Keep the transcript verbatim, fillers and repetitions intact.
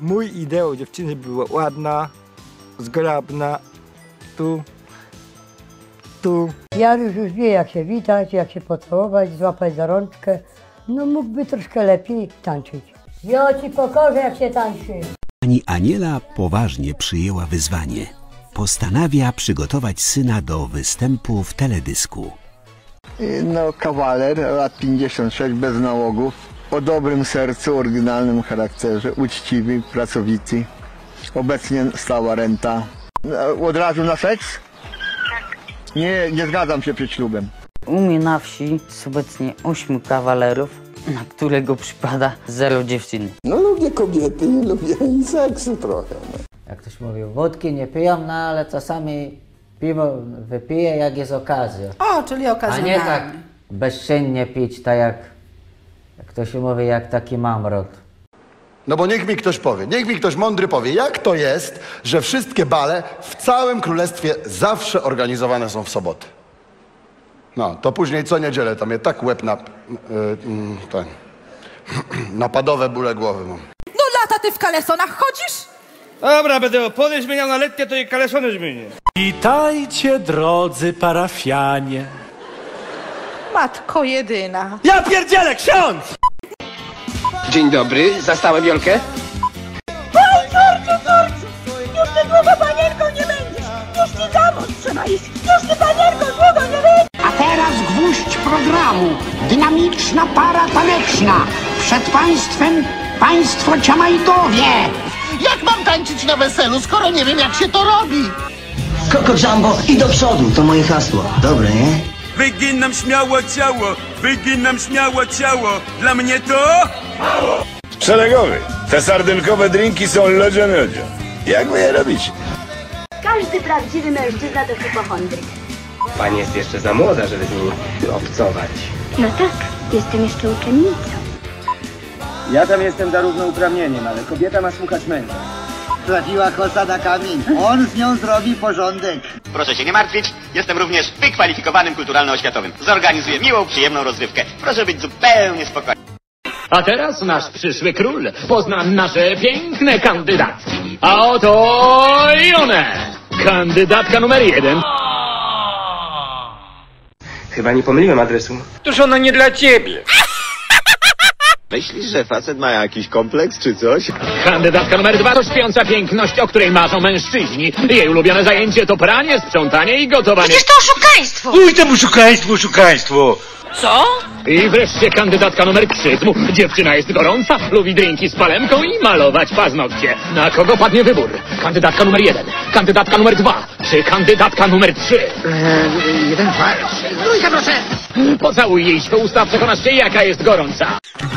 mój ideał dziewczyny była ładna, zgrabna, tu, tu. Janusz już wie, jak się witać, jak się pocałować, złapać za rączkę. No mógłby troszkę lepiej tańczyć. Ja ci pokażę, jak się tańczy. Pani Aniela poważnie przyjęła wyzwanie. Postanawia przygotować syna do występu w teledysku. No, kawaler, lat pięćdziesiąt sześć, bez nałogów, o dobrym sercu, oryginalnym charakterze, uczciwy, pracowity. Obecnie stała renta. Od razu na seks? Nie, nie zgadzam się przed ślubem. U mnie na wsi jest obecnie ośmiu kawalerów, na którego przypada zero dziewczyn. No lubię kobiety i lubię i seksu trochę. No. Jak ktoś mówił, wódki nie piją, no ale czasami piwo wypiję, jak jest okazja. O, czyli okazjonalnie. A nie tak bezczynnie pić, tak jak, jak to się mówi, jak taki mamrot. No bo niech mi ktoś powie, niech mi ktoś mądry powie, jak to jest, że wszystkie bale w całym królestwie zawsze organizowane są w soboty. No, to później co niedzielę, tam je tak łeb na... Yy, ten... napadowe bóle głowy mam. No lata ty w kalesonach chodzisz? Dobra, będę opony zmieniał na letnie, to i kalesony zmienię. Witajcie, drodzy parafianie. Matko jedyna. Ja pierdzielę, ksiądz! Dzień dobry, zastałem Wiolkę? Oj, Georgiu, Georgiu, już ty długo panienką nie będziesz. Już ci zawód trzeba iść. Już ty panienką długo nie będziesz. A teraz gwóźdź programu. Dynamiczna para taneczna. Przed państwem państwo Ciamajdowie. Jak mam tańczyć na weselu, skoro nie wiem, jak się to robi? Koko Jumbo i do przodu, to moje hasło. Dobre, nie? Wyginam śmiało ciało, wyginam śmiało ciało. Dla mnie to... mało. Szeregowy, te sardynkowe drinki są lodzio-miodzio. Jak wy je robicie? Każdy prawdziwy mężczyzna to hipochondryk. Pani jest jeszcze za młoda, żeby z nim obcować. No tak, jestem jeszcze uczennicą. Ja tam jestem za równouprawnieniem, ale kobieta ma słuchać męża. Trafiła kosa na kamień. On z nią zrobi porządek. Proszę się nie martwić, jestem również wykwalifikowanym kulturalno-oświatowym. Zorganizuję miłą, przyjemną rozrywkę. Proszę być zupełnie spokojny. A teraz nasz przyszły król pozna nasze piękne kandydatki. A oto i one! Kandydatka numer jeden. Chyba nie pomyliłem adresu. Toż ona nie dla ciebie. Myślisz, że facet ma jakiś kompleks czy coś? Kandydatka numer dwa to śpiąca piękność, o której marzą mężczyźni. Jej ulubione zajęcie to pranie, sprzątanie i gotowanie. Przecież to oszukaństwo! Uj, to oszukaństwo, oszukaństwo! Co? I wreszcie kandydatka numer trzy. Dziewczyna jest gorąca, lubi drinki z palemką i malować paznokcie. Na kogo padnie wybór? Kandydatka numer jeden, kandydatka numer dwa, czy kandydatka numer trzy? Eee, jeden, dwa, trzy. Trójka, proszę! Pocałuj jej w usta, przekonasz się, jaka jest gorąca.